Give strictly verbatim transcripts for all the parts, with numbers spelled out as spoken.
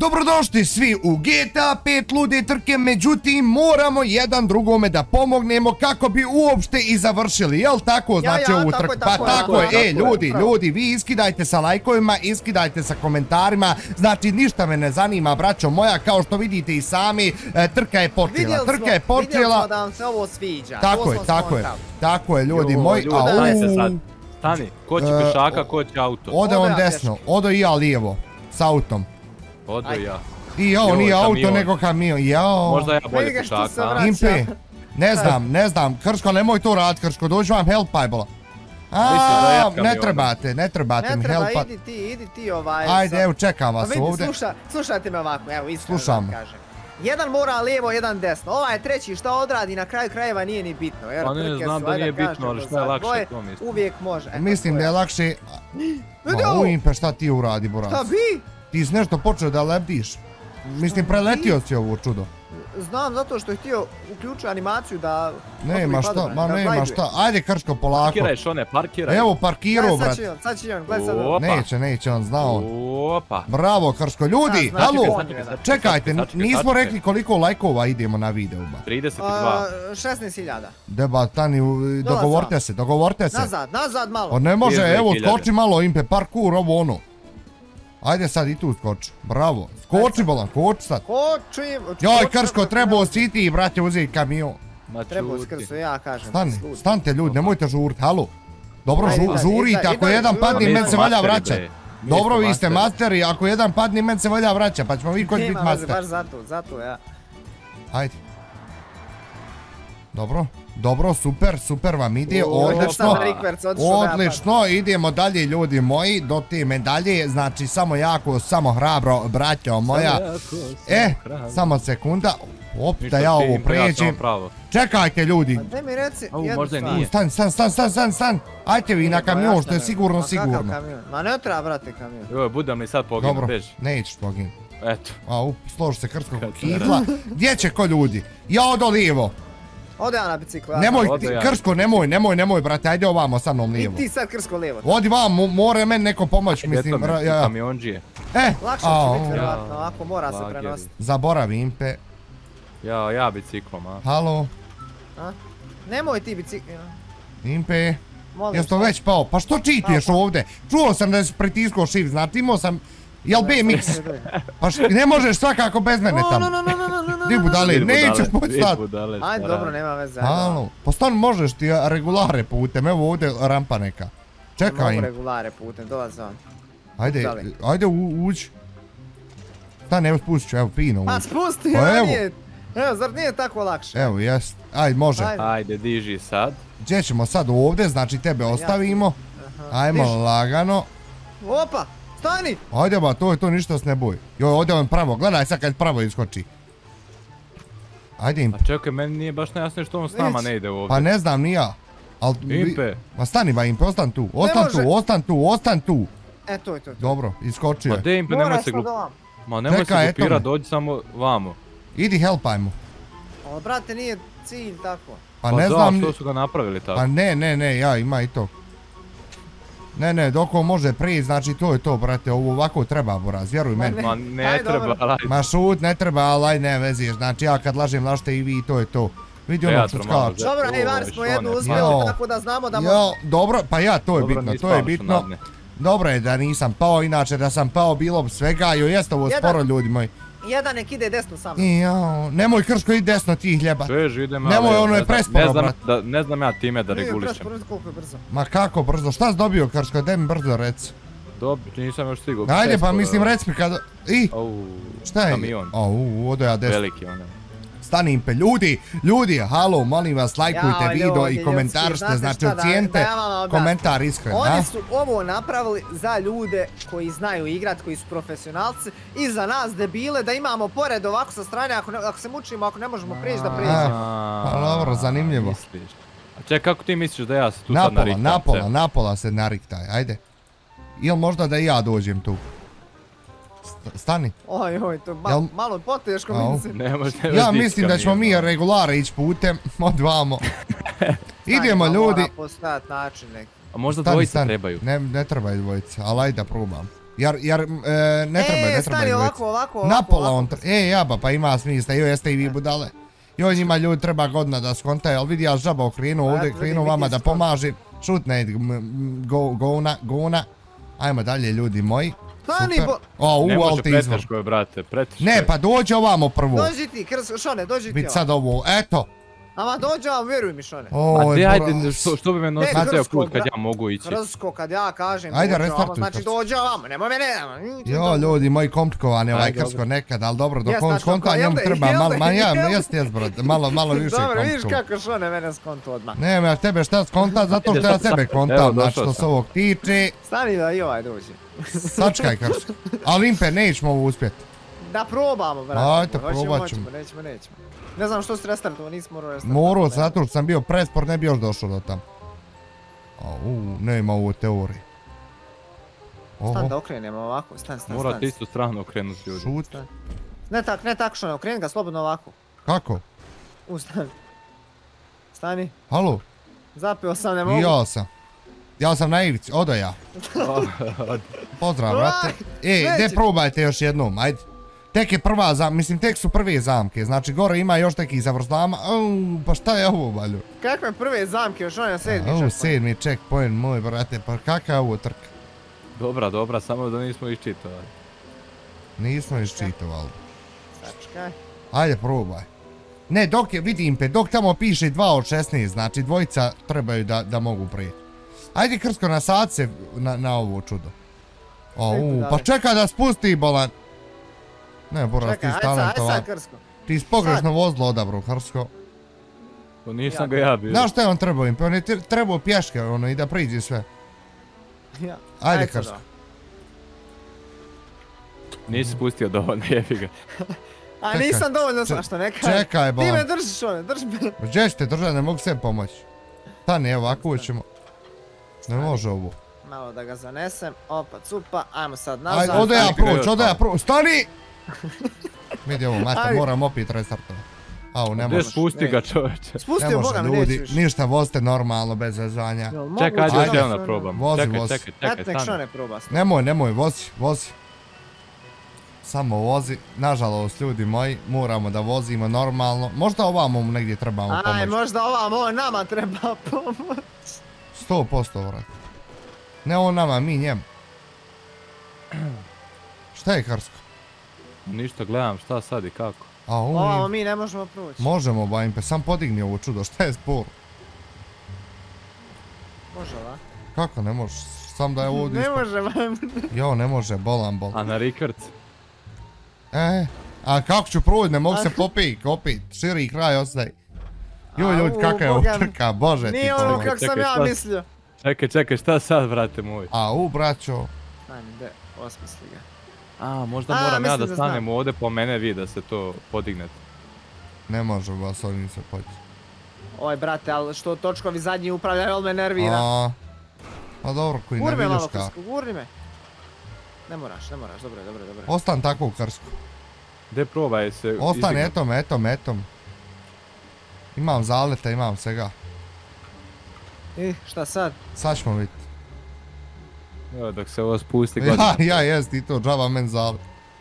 Dobrodošli svi u G T A pet lude trke, međutim moramo jedan drugome da pomognemo kako bi uopšte i završili, jel tako znači ovu trku? Pa tako je, e ljudi, ljudi, vi iskidajte sa lajkovima, iskidajte sa komentarima, znači ništa me ne zanima braćo moja, kao što vidite i sami, trka je počela, trka je počela. Vidjeli smo da vam se ovo sviđa. Tako je, tako je, tako je ljudi moji. Stani, ko će pešaka, ko će auto? Ode on desno, odo i ja lijevo, s autom. Odo i ja. I jao, nije auto nego kamion, jao. Možda ja bolje pešaka. Impe, ne znam, ne znam, Krško nemoj to rad Krško, dođi vam helpajbola. Aaaa, ne trebate, ne trebate mi helpa. Ne treba, idi ti, idi ti ovaj. Ajde, evo čekam vas ovdje. Slušajte me ovako, evo iskreno da vam kažem. Jedan mora lijevo, jedan desno, ovaj treći šta odradi na kraju krajeva nije ni bitno. Pa ne, znam da nije bitno, ali šta je lakše to mislim. Uvijek može. Mislim da je lakše... Ma u Impe šta ti uradi Borac? Šta bi? Ti si nešto počeo da lebdiš. Mislim, preletio si ovo čudo. Znam, zato što je htio uključiti animaciju da... Nema šta, ma nema šta. Ajde Krško, polako. Parkiraj Šone, parkiraj. Evo, parkirao, brat. Sad će on, gledaj sad on. Neće, neće on, zna on. Opa. Bravo, Krško. Ljudi, halo, čekajte, nismo rekli koliko lajkova idemo na video. trideset dva. šesnaest hiljada. Deba, Tani, dogovorite se, dogovorite se. Nazad, nazad malo. Ne može, evo, skoči malo Impe, parkour, ovo ono. Ajde sad i tu skoči, bravo, skoči bolan, skoči sad. Skočim. Joj Krško, trebao si ti brate uzeti kamion. Trebao si Krško, ja kažem. Stani, stanite ljudi, nemojte žuriti, halo. Dobro, žurite, ako jedan padne men se valja vraća. Dobro, vi ste masteri, ako jedan padne men se valja vraća, pa ćemo vi koji biti master. Baš zato, zato ja. Ajde. Dobro, dobro, super, super vam ide, odlično, odlično, idemo dalje ljudi moji, do te medalje, znači samo jako, samo hrabro, braćo moja, e, samo sekunda, op, da ja ovo pređem, čekajte ljudi, stan, stan, stan, stan, stan, stan, ajte vi na kamion, što je sigurno, sigurno. Ma ne treba, brate, kamion. Joj, budem li sad poginu, bež. Dobro, nećeš poginu. Eto. Au, složi se Krškog kitla, gdje će ko ljudi, ja odo lijevo. Ode ja na biciklu. Nemoj, Krško, nemoj, nemoj, nemoj, brate, ajde ovamo sa mnom lijevo. I ti sad Krško lijevo. Odi vam, mora meni neko pomoć, mislim. Eto mi, kamionđije. E, lakše će biti vjerovatno, ako mora se prenositi. Zaboravi Impe. Ja, ja biciklom, a. Halo. Nemoj ti bicikl. Impe. Jesi to već pao? Pa što čituješ ovdje? Čuo sam da si pritiskao shift, znači imao sam... Jel B M X? Pa ne možeš svakako bez mene tamo. Di budale, nećeš poći sad. Ajde, dobro, nema veze. Halo, pa stvarno možeš ti regulare putem, evo ovdje rampa neka. Čekaj im. Mogu regulare putem, dolazi on. Ajde, ajde uđi. Stani, evo spustit ću, evo fino uđi. Pa spusti, evo nije. Evo, zar nije tako lakše? Evo, jest. Ajde, može. Ajde, diži sad. Gdje ćemo sad ovdje, znači tebe ostavimo. Ajmo lagano. Opa! Stani! Ajde ba, to je to, ništa se ne boj. Joj, ovdje on pravo, gledaj sad kad pravo iskoči. Ajde Impe. A čekaj, meni nije baš nejasno što on s nama ne ide ovdje. Pa ne znam ni ja. Impe. Ma stani ba Impe, ostan tu, ostan tu, ostan tu, ostan tu. E, to je to. Dobro, iskočio je. Ma de Impe, nemoj se glup... Ma nemoj se glupirat, dođi samo vamo. Idi helpajmo. Ali brate, nije cilj tako. Pa ne znam... Pa da, što su ga napravili tako. Pa ne, ne, ne, ja ima i to. Ne, ne, dok on može prije, znači to je to, brate, ovo ovako treba, Boraz, vjeruj meni. Ma ne treba, ali... Ma šut, ne treba, ali ne veziješ, znači ja kad lažem lašte i vi, to je to. Vidi ono što skače. Dobro, ej, var smo jednu uspjeli, tako da znamo da možemo... Dobro, pa ja, to je bitno, to je bitno. Dobro je da nisam pao, inače da sam pao bilo bi svega, jo jeste ovo sporo ljudi moji. Jedan nek ide desno samo. Jao, nemoj Krško i desno ti hljeba. Svež idem, ali... Nemoj, ono je presporo, brat. Ne znam ja time da regulišem. Nije presporo, koliko je brzo. Ma kako brzo, šta si dobio Krško, daj mi brzo reci. Dobro, nisam još stigao. Ajde pa mislim reci mi kada... I? Šta je? Kamion. Au, odo ja desno. Veliki onaj. Stani Impe, ljudi, ljudi, halo, molim vas, lajkujte video i komentaršte, znači ocijenite komentar iskren, da? Oni su ovo napravili za ljude koji znaju igrat, koji su profesionalci i za nas debile da imamo pored ovako sa strane, ako se mučimo, ako ne možemo prijeći da prijeđemo. Pa dobro, zanimljivo. A čekaj, kako ti misliš da ja se tu sad nariktam? Napola, napola, napola se nariktaj, ajde. Ili možda da i ja dođem tu. Stani. Oj, oj, to je malo poteško mislim. Ja mislim da ćemo mi regulare ići putem, odvamo. Idemo ljudi. Mora postojati način neki. A možda dvojice trebaju? Ne trebaju dvojice, ali ajde da probam. Jer, jer, e, ne treba, ne treba. E, stani ovako, ovako, ovako. Napola on, e, jaba, pa ima smisla, joj, jeste i vi budale. Joj, njima ljudi treba godina da skontaju, ali vidi ja žaba okrenu ovdje, krenu vama da pomaži. Šutne, gona, gona. Ajmo dalje, ljudi moji. Stani, bo... O, u, ali ti izvor. Ne može preteško je, brate, preteško je. Ne, pa dođi ovamo prvo. Dođi ti, Šone, dođi ti ovamo. Bit sad ovo, eto. Ama dođi vam, vjeruj mi, Šone. A ti ajde, što bi me nosio ceo put kad ja mogu ići? Krsko, kad ja kažem dođi ovamo, znači dođi ovamo, nemoj mene. Jo, ljudi, moji komplikovani ovaj Krsko nekad, ali dobro, dok on skonta, njemu treba malo, ma ja, jest, jest, brate, malo više komplikovan. Dobro, vidiš kako Šone mene skonto odmah. Ne, ja tebe šta skonta, zato što ja tebe kontam, znači što se ovog tiče. Stani da i ovaj dođi. Sačkaj Krsko, ali Impe, nećemo ovo uspjeti. Da probamo, brate. Ajde, probat ćemo. Nećemo, nećemo. Ne znam što si restartovao, nisi morao restartovati. Morao, zato što sam bio prespor, ne bi još došao do tam. Uuu, nema ovo teorije. Stan da okrenemo ovako, stan, stan, stan. Morate istu stranu okrenuti ljudi. Šut. Ne tak, ne tak što ne, okreni ga slobodno ovako. Kako? U, stani. Stani. Halo? Zapeo sam, ne mogu. I ja sam. Ja sam na ivici, odo ja. Pozdrav, brate. E, gdje probajte još jednom, ajde. Tek je prva zamka, mislim tek su prve zamke, znači gore ima još takih zavrzlama, pa šta je ovo balju? Kakve prve zamke, još on je sedmi checkpoint? Ovo sedmi checkpoint, moj brate, pa kakav je ovo trka? Dobra, dobra, samo da nismo iščitovali. Nismo iščitovali. Sačkaj. Ajde, probaj. Ne, dok je, vidim pe, dok tamo piše dva od šesnaest, znači dvojica trebaju da mogu prijeći. Ajde Krsko, nasad se na ovo čudo. Pa čekaj da spusti bolan. Ne, Boras, ti si talentovan. Ti si pogrešno vozilo odabro, Krsko. To nisam ga ja bio. Znaš šta je on trebao im? On je trebao pješke, ono, i da priđi sve. Ajde, Krsko. Nisi spustio dovoljno, jebi ga. A nisam dovoljno, što ne kažem. Čekaj, bolan. Ti me držiš, one, drži me. Gdje ćete držati, ne mogu sve pomoći. Stani, evo, ovako ćemo. Ne može ovo. Malo da ga zanesem, opa, cupa, ajmo sad nazad. Ajde, ode ja proć, ode ja proć, stani! Vidi ovo, mate, moram opet restartovati. Au, ne može. Gdje spusti ga, čovječe? Spustio, Boga mi neću više. Ništa, vozite normalno, bez vezanja. Čekaj, ajde, ajde ja da probam. Vozi, vozi. Čekaj, čekaj, čekaj, što ne proba. Nemoj, nemoj, vozi, vozi. Samo vozi. Nažalost, ljudi moji, moramo da vozimo normalno. Možda ovamo mu negdje trebamo pomoći. Aj, možda ovamo nama treba pomoć. Sto posto, vrat. Ne on nama, mi njemu. Šta je Krsko? Ništa, gledam šta sad i kako. Ovamo mi ne možemo proći. Možemo, Bajimpe, sam podigni ovo čudo, šta je spor? Može ovako? Kako ne možeš? Sam da je ovdje ispod. Ne može, Bajimpe. Jo, ne može, bolan, bolan. A na Rikard? E, a kako ću proći, ne mogu se popik, opet, širi kraj ostaje. Joj, ljudi, kakav je ovo trka, bože ti. Nije ono kak sam ja mislio. Čekaj, čekaj, šta sad, brate moj? A, u, braćo. Ajme, de, osmisli ga. A, možda moram ja da stanem ovdje po mene vi da se to podignete. Ne može vas ovim se poći. Oj, brate, ali što točkovi zadnji upravljaju, ali me nervira. A, pa dobro, koji ne vidiš kako. Gurni me malo, Krsko, gurni me. Ne moraš, ne moraš, dobro je, dobro je, dobro je. Ostan tako u Krsko. Gdje probaj se izignuti? Ostan, etom, etom, etom. Imam zaleta, imam svega. I, šta sad? Sad ćemo vidjeti. Evo, dok se ovo spusti godinu. Ja, ja jest i to, džaba men zalet.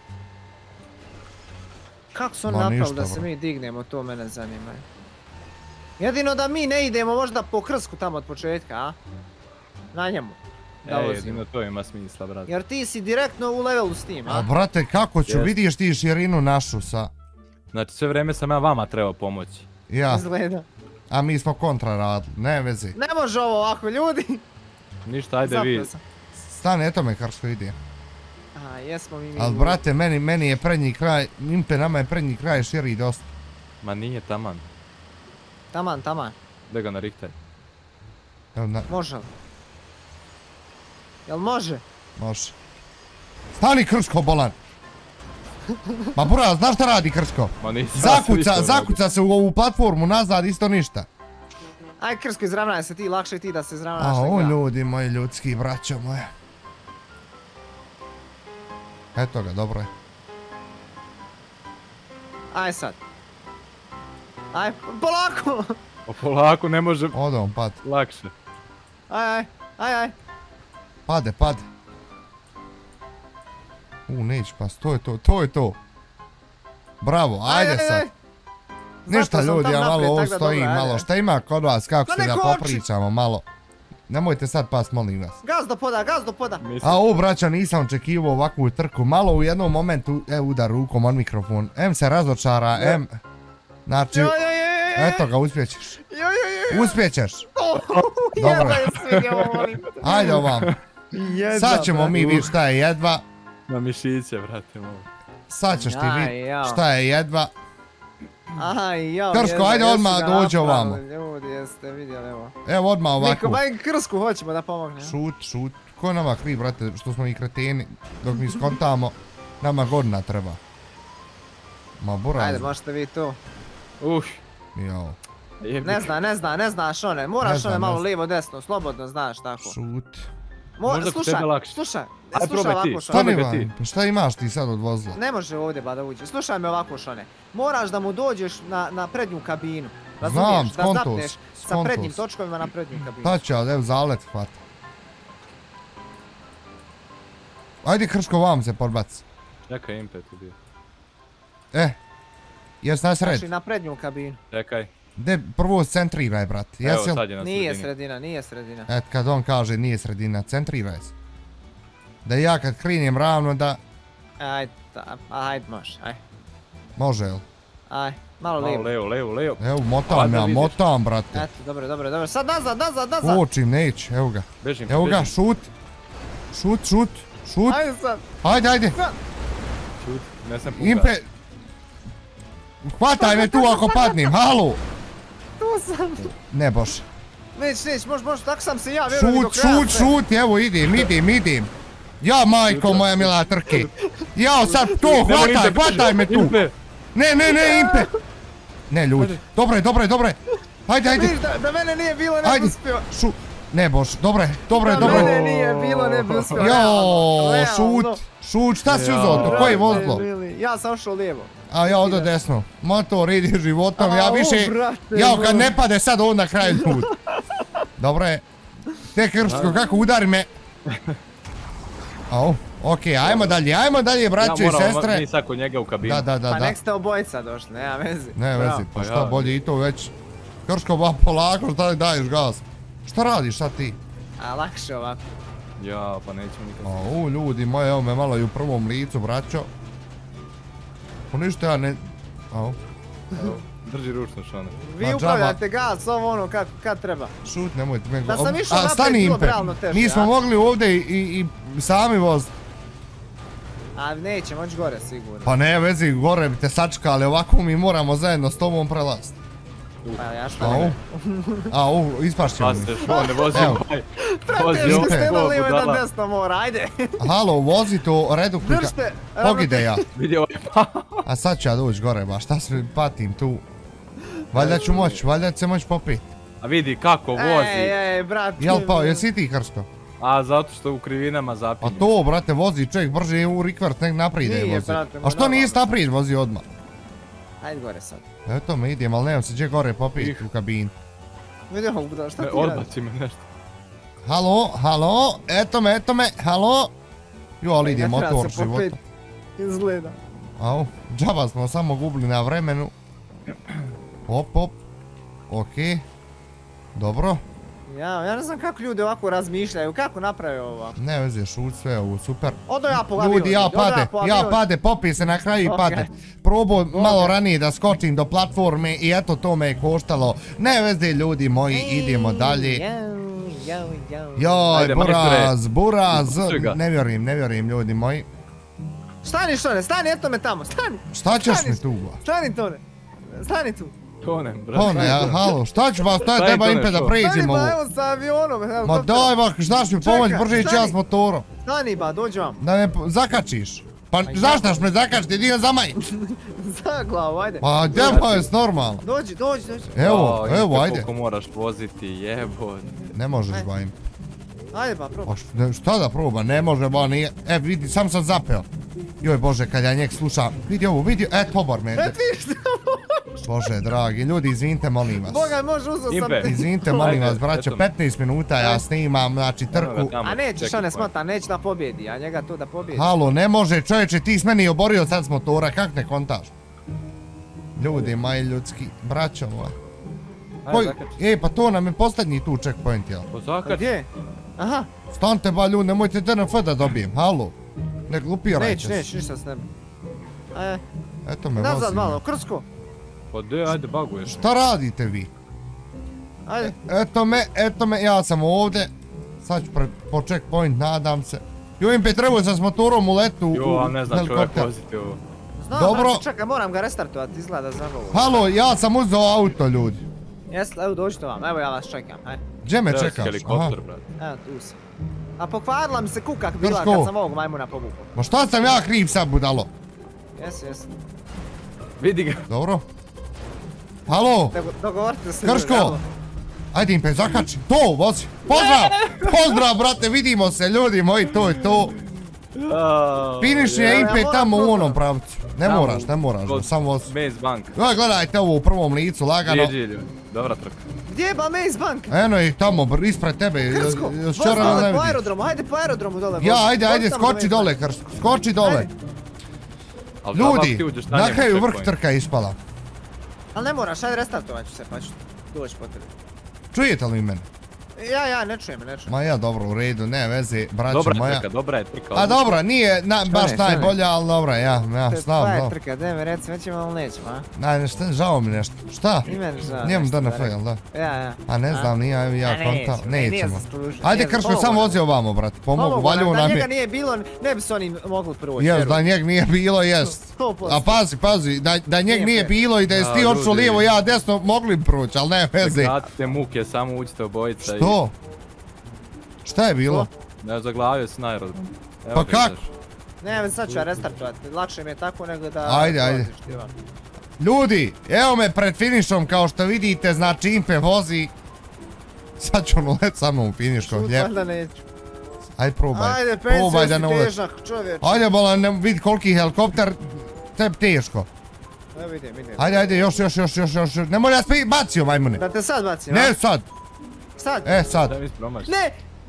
Kako su on napravili da se mi dignemo, to mene zanima. Jedino da mi ne idemo možda po Krsku tamo od početka, a? Na njemu. E, jedino to ima smisla, brate. Jer ti si direktno u levelu s tim, a? A, brate, kako ću, vidiš ti širinu našu sa... Znači, sve vrijeme sam ja vama trebao pomoći. Ja. Izgleda. A mi smo kontra radili, ne vezi. Ne može ovo ovako, ljudi! Ništa, ajde vi. Stane, eto me Krsko ide. Aha, jesmo mi mi. Ali brate, meni je prednji kraj, Impe, nama je prednji kraj širi dosta. Ma nije taman. Taman, taman. Da ga narihtaj. Može li? Jel može? Može. Stani Krsko, bolan! Ma bura, znaš šta radi Krsko? Ma nisam. Zakuca, zakuca se u ovu platformu, nazad isto ništa. Aj Krsko, izravnaj se ti, lakše ti da se izravnaš. A o ljudi moji, ljudski, braćo moje. Eto ga, dobro je. Aj sad. Aj, polako! O polako, ne može... Ode on, pad. Lakše. Aj, aj, aj, aj. Pade, pade. U, neće pas, to je to, to je to. Bravo, ajde sad. Ništa ljudi, ja malo ovo stojim, malo šta ima kod vas, kako ste da popričamo malo. Nemojte sad pas, molim vas. Gaz do poda, gaz do poda. A ovo, braća, nisam očekivao ovakvu trku. Malo u jednom momentu, e, udar rukom on mikrofon. Em se razočara, em... Znači, eto ga, uspjećeš. Uspjećeš. Dobro. Ajde ovam. Sad ćemo mi vidjeti šta je jedva. Na mišiće, brate moj. Sad ćeš ti vidjeti šta je jedva. Aj, jao. Krsko, ajde odmah dođe ovamo. Ljudi, jeste vidjeli, evo. Evo odmah ovako. Niko, baj Krsku hoćemo da pomogne. Šut, šut. Ko je nama kriv, brate, što smo i kreteni. Dok mi skontamo, nama godina treba. Ma buraz. Ajde, možete vi tu. Uh. Jao. Ne zna, ne zna, ne znaš one. Moraš one malo lijevo, desno, slobodno znaš tako. Šut. Slušaj, slušaj. Aj, probaj ti. Šta ne pa šta imaš ti sad od vozila? Ne može ovdje ba da uđe. Slušaj me ovako Šone. Moraš da mu dođeš na prednju kabinu. Razumiješ? Da zapneš sa prednjim točkovima na prednju kabinu. Ta će, ali evo zalet hvata. Ajde Krško vam se podbaci. Čekaj, impet je bio. Eh, jes na sred? Znači na prednju kabinu. Čekaj. De, prvo centriraj, brat. Evo sad je na sredini. Nije sredina, nije sredina. Et, kad on kaže nije sredina, centriraj se. Da ja kad krenem ravno da... Ajde, ajde može, ajde. Može, jel? Ajde, malo lijevo. Malo levo, levo, levo. Evo, motam ja, motam, brate. Eto, dobro, dobro, dobro. Sad nazad, nazad, nazad. Kočim, neće, evo ga. Bežim, evo ga, šut. Šut, šut, šut. Ajde sad. Ajde, ajde. Šut, ne sam puka. Impe... Hvataj me tu ako padnim, halu. Tu sam. Ne, bože. Neć, neć, može, može, tako sam se ja, vjerujem do kraja. Šut, šut, šut, evo idem, idem, idem. Ja, majko moja mila trke. Jao, sad to, hvataj, hvataj me tu. Ne, ne, ne, Impe. Ne, ljudi. Dobre, dobre, dobre. Ajde, ajde. Da mene nije bilo, ne bi uspio. Šut. Ne, bože, dobre, dobre, dobre. Da mene nije bilo, ne bi uspio. Jao, šut, šut, šta si uzao to, koje vozilo? Ja sam ošao lijevo. A ja ovdje desno. Motor ide životom, ja više... Jao, kad ne pade sad ovo na kraju put. Dobre. Te Krško, kako udari me. Au, okej, ajmo dalje, ajmo dalje, braćo i sestre. Ja moram, mi sad kod njega u kabinu. Da, da, da. Pa nek ste obojica došli, nema vezi. Ne vezi, pa šta bolje i to već. Krško, ba polako, šta li daješ gas? Šta radiš sad ti? A, lakše ovako. Ja, pa nećemo nikad. Au, ljudi moji, evo me malo i u prvom licu, braćo. Po ništa ja ne... Au. Drži ručno Šone. Vi upravljate gas, ovo ono kad treba. Šut, nemojte me... Da sam išao naprijed, bilo bi realno teže. Nismo mogli ovdje i sami voziti. A neće, moći gore sigurno. Pa ne vezi, gore bi te sačkali, ovako mi moramo zajedno s tobom prelaziti. Pa ja što ne. Au, ispašćemo mi. Pa se Šone, vozi ovaj. Preteško ste na lijevo jedan desno mora, ajde. Halo, vozi to reduplika. Držite. Pogide ja. Vidi ovaj. A sad ću ja doći gore, ba šta se patim tu. Valjda ću moći, valjda će se moći popiti. A vidi kako vozi. Ej, ej, brat. Jel pa, jesi ti Krsko? A zato što u krivinama zapinje. A to, brate, vozi čovjek brže u rikvert nek naprijed je vozi. A što nisi naprijed vozi odmah? Hajde gore sad. Eto me idem, ali nemam se gdje gore popiti u kabini. Vidio ovog da, šta ti radi? Odbaci me nešto. Halo, halo, eto me, eto me, halo. Jo, ali ide motor života. Izgleda. Au, džaba smo samo gubili na vremenu. Hop, hop. Okej. Dobro. Ja, ja ne znam kako ljudi ovako razmišljaju, kako naprave ovo. Ne veze, šut sve ovo, super. Odo ja po avion. Ljudi, ja pade, ja pade, popi se na kraju i pade. Probao malo ranije da skočim do platforme i eto to me je koštalo. Ne veze, ljudi moji, idemo dalje. Joj, buraz, buraz. Ne vjerujem, ne vjerujem, ljudi moji. Stani Šone, stani, eto me tamo, stani. Šta ćeš mi tu? Stani Tone, stani tu. Tone, brate. Tone, halo, šta ću ba, šta je treba Impe da pređemo ovo? Stani ba, evo sa avionom. Ma daj ba, znaš mi pomoć, brže ići ja s motorom. Stani ba, dođu vam. Da me zakačiš. Pa zaštaš me zakačiti, idi ga zamaj. Za glavu, ajde. Pa djeva je normalno. Dođi, dođi, dođi. Evo, evo, ajde. Koliko moraš voziti, jebo. Ne možeš ba Impe. Ajde ba, probaj. Šta da proba, ne može ba, nije. E, vidi, sam sam zapeo. Joj bože, kad ja njeg slušam. Vidi ovo, vidi, e, tobar me. E, vidiš Bože, dragi, ljudi, izvinite, molim vas. Boga, može, uzao sam... Izvinite, molim vas, braćo, petnaest minuta ja snimam, znači, trku. A nećeš, on ne smata, neće da pobjedi, a njega to da pobjedi. Halo, ne može, čovječe, ti s meni oborio sad s motora, kak ne kontaš? Ljudi, maj ljudski, braćo moja. Ej, pa to nam je posljednji tu checkpoint, jel? Po zakač? Gdje? Aha. Stante ba ljudi, nemojte D N F da dobijem, halo. Ne glupirajte se. Neć, neć, ništa s nema. E. Eto me vozi. Nazad malo, Krsko. Pa de, ajde baguješ. Šta radite vi? Ajde. Eto me, eto me, ja sam ovdje. Sad ću po checkpoint, nadam se. Joj, Impe, trebao sam s motorom u letu u helikopter. Jo, ali ne znam čovjek voziti ovo. Znam, znači, čekaj, moram ga restartovati, izgleda za ovo. Halo, ja sam uzeo auto, ljudi. Jes, evo dođite vam, evo ja vas čekam, hajde. Gdje me čekaš? Helikopter, brate. Evo, tu sam. A pokvarila mi se kukak bila kad sam ovog majmuna povukao. Ma šta sam ja kriv sad, budalo? Jes, jes. Vidi ga. Dobro. Halo? Dogovorite se. Krško! Ajde Impe, zakači. To, vozi. Pozdrav! Pozdrav, brate, vidimo se, ljudi moji, to je to. Finiš je Impe tamo u onom pravcu. Ne moraš, ne moraš, samo vozi. Maze Bank. Gledajte ovo u prvom licu, lagano. Gdje je dobra trka. Gdje je ba Maze Bank? Eno ih tamo, ispred tebe. Krsko, vozi dole po aerodromu, hajde po aerodromu dole. Ja, ajde, ajde, skoči dole, Krsko, skoči dole. Ljudi, na kraju vrh trka je ispala. Ali ne moraš, ajde restartovat ću se pa ću doći po tebi. Čujete li mene? Ja, ja, ne čujem, ne čujem. Ma ja, dobro, u redu, ne veze, braćo moja. Dobra je trka, dobra je trka. A dobro, nije baš najbolja, ali dobra, ja, ja, znam, znam. Tvoja je trka, daj mi reci, nećemo ali nećemo, a? Aj, šta, žao mi nešto. Šta? I meni žao. Njemu D N F, jel da? Ja, ja. A ne znam, nije ja konta, nećemo. Ajde, Krško, Krško, samo vozi ovamo, brate, pomogu, valju nam je. Da njega nije bilo, ne bi se oni mogli proći. Jes, da njeg nije bilo, jest. A pazi, pazi, da njeg nije bilo i da jesi ti otišao lijevo, ja desno, mogli bi proći, ali ne veze. Zagratite muke, samo uđite obojica i... Što? Šta je bilo? Ne, zaglavio si na aerodrom. Pa kak? Ne, sad ću ja restartovati, lakše mi je tako nego da... Ajde, ajde. Ljudi, evo me pred finišom, kao što vidite, znači Impe vozi. Sad ću ono let sa mnom u finišu, lijep. Šut, valjda neću. Ajde, probaj. Ajde, pensija si težak, čovječ. Ajde, bolan, vidi koliki helikopter, tebi teško. Ne vidim, vidim. Ajde, ajde, još, još, još, još, još, nemoj ja spi, bacio, majmune. Da te sad bacim, a? Ne, sad. Sad? E, sad. Ne!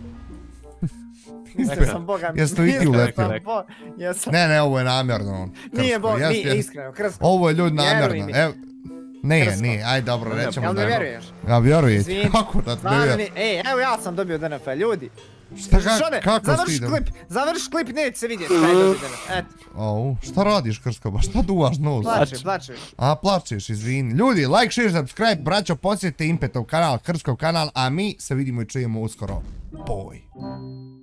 Mislio sam, boga mi. Jesi to i ti uletio? Jesam. Ne, ne, ovo je namjerno. Nije, boga, nije, iskreno, Krsko. Ovo je ljudi namjerno, evo. Nije, nije, aj dobro, rećemo da... Jel me vjeruješ? Ja vjerujem, kako da te vjerujem? Ej, evo ja sam dobio D N F, ljudi. Šta, kako si idem? Završi klip, neće se vidjeti kaj dobio D N F, eto. Au, šta radiš Krsko, ba šta duvaš nos? Plačeš, plačeš. A, plačeš, izvini. Ljudi, like, share, subscribe, braćo, posjetite Impetov kanal, Krskov kanal, a mi se vidimo i čujemo uskoro. Boj.